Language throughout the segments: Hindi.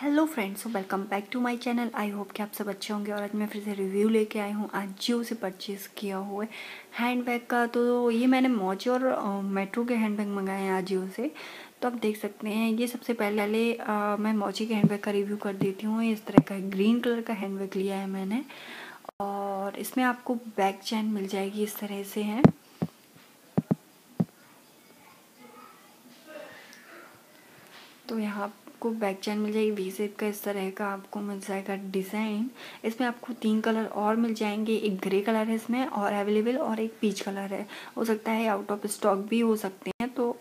Hello friends, welcome back to my channel. I hope कि आप सब अच्छे होंगे। और आज मैं फिर से रिव्यू लेके आई हूँ आज जियो से परचेज़ किया हुआ है हैंड बैग का। तो ये मैंने मोजे और मेट्रो के हैंड बैग मंगाए हैं आज जियो से। तो आप देख सकते हैं, ये सबसे पहले मैं मोजे के हैंड बैग का रिव्यू कर देती हूँ। इस तरह का ग्रीन कलर का हैंड बैग लिया है मैंने, और इसमें आपको बैक चैन मिल जाएगी, इस तरह से है। तो यहाँ आपको बैक चैन मिल जाएगी वी शेप का, इस तरह का आपको मिल जाएगा डिज़ाइन। इसमें आपको 3 कलर और मिल जाएंगे। एक ग्रे कलर है इसमें और अवेलेबल, और एक पीच कलर है। हो सकता है आउट ऑफ स्टॉक भी हो सकते हैं, तो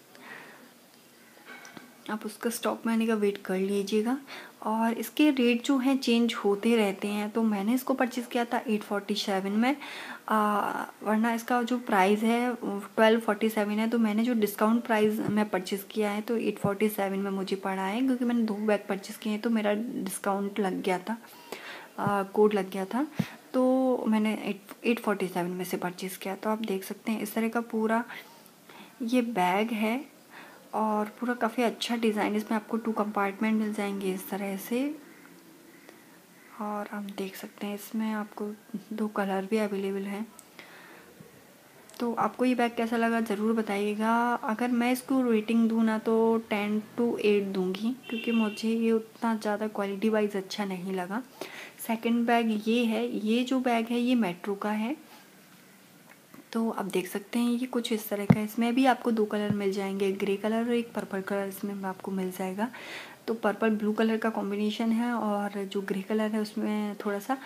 आप उसका स्टॉक में आने का वेट कर लीजिएगा। और इसके रेट जो हैं चेंज होते रहते हैं। तो मैंने इसको परचेज़ किया था 847 में, वरना इसका जो प्राइस है 1247 है। तो मैंने जो डिस्काउंट प्राइस में परचेज़ किया है तो 847 में मुझे पड़ा है, क्योंकि मैंने 2 बैग परचेज़ किए हैं तो मेरा डिस्काउंट लग गया था, कोड लग गया था। तो मैंने 847 में से परचेज़ किया। तो आप देख सकते हैं इस तरह का पूरा ये बैग है, और पूरा काफ़ी अच्छा डिज़ाइन। इसमें आपको 2 कंपार्टमेंट मिल जाएंगे इस तरह से। और आप देख सकते हैं इसमें आपको 2 कलर भी अवेलेबल हैं। तो आपको ये बैग कैसा लगा ज़रूर बताइएगा। अगर मैं इसको रेटिंग दूँ ना तो 10 to 8 दूँगी, क्योंकि मुझे ये उतना ज़्यादा क्वालिटी वाइज अच्छा नहीं लगा। सेकंड बैग ये है, ये जो बैग है ये मेट्रो का है। तो आप देख सकते हैं ये कुछ इस तरह का है। इसमें भी आपको 2 कलर मिल जाएंगे, ग्रे कलर और एक पर्पल कलर इसमें आपको मिल जाएगा। तो पर्पल ब्लू कलर का कॉम्बिनेशन है, और जो ग्रे कलर है उसमें थोड़ा सा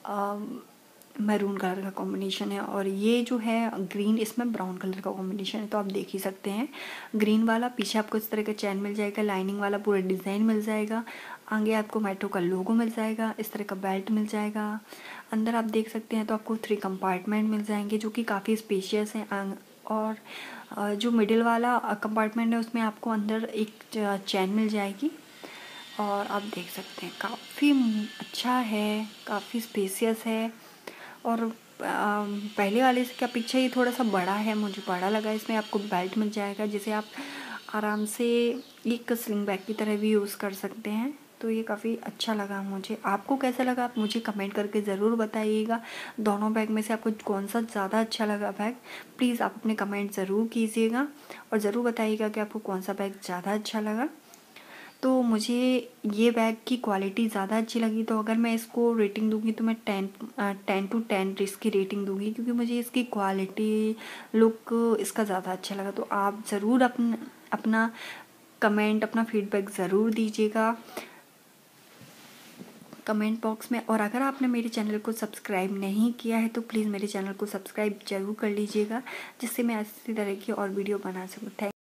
मैरून कलर का कॉम्बिनेशन है, और ये जो है ग्रीन, इसमें ब्राउन कलर का कॉम्बिनेशन है। तो आप देख ही सकते हैं ग्रीन वाला। पीछे आपको इस तरह का चैन मिल जाएगा, लाइनिंग वाला पूरा डिज़ाइन मिल जाएगा। आगे आपको मेट्रो का लोगो मिल जाएगा, इस तरह का बेल्ट मिल जाएगा। अंदर आप देख सकते हैं तो आपको 3 कंपार्टमेंट मिल जाएंगे, जो कि काफ़ी स्पेशियस हैं। और जो मिडिल वाला कंपार्टमेंट है उसमें आपको अंदर एक चैन मिल जाएगी। और आप देख सकते हैं काफ़ी अच्छा है, काफ़ी स्पेशियस है। और पहले वाले से क्या पीछे ये थोड़ा सा बड़ा है, मुझे बड़ा लगा। इसमें आपको बेल्ट मिल जाएगा, जिसे आप आराम से एक स्लिंग बैग की तरह भी यूज़ कर सकते हैं। तो ये काफ़ी अच्छा लगा मुझे। आपको कैसा लगा आप मुझे कमेंट करके ज़रूर बताइएगा। दोनों बैग में से आपको कौन सा ज़्यादा अच्छा लगा बैग, प्लीज़ आप अपने कमेंट ज़रूर कीजिएगा, और ज़रूर बताइएगा कि आपको कौन सा बैग ज़्यादा अच्छा लगा। तो मुझे ये बैग की क्वालिटी ज़्यादा अच्छी लगी। तो अगर मैं इसको रेटिंग दूंगी तो मैं 10 to 10 इसकी रेटिंग दूंगी, क्योंकि मुझे इसकी क्वालिटी, लुक इसका ज़्यादा अच्छा लगा। तो आप ज़रूर अपना कमेंट, अपना फीडबैक ज़रूर दीजिएगा कमेंट बॉक्स में। और अगर आपने मेरे चैनल को सब्सक्राइब नहीं किया है तो प्लीज़ मेरे चैनल को सब्सक्राइब ज़रूर कर लीजिएगा, जिससे मैं इसी तरह की और वीडियो बना सकूँ।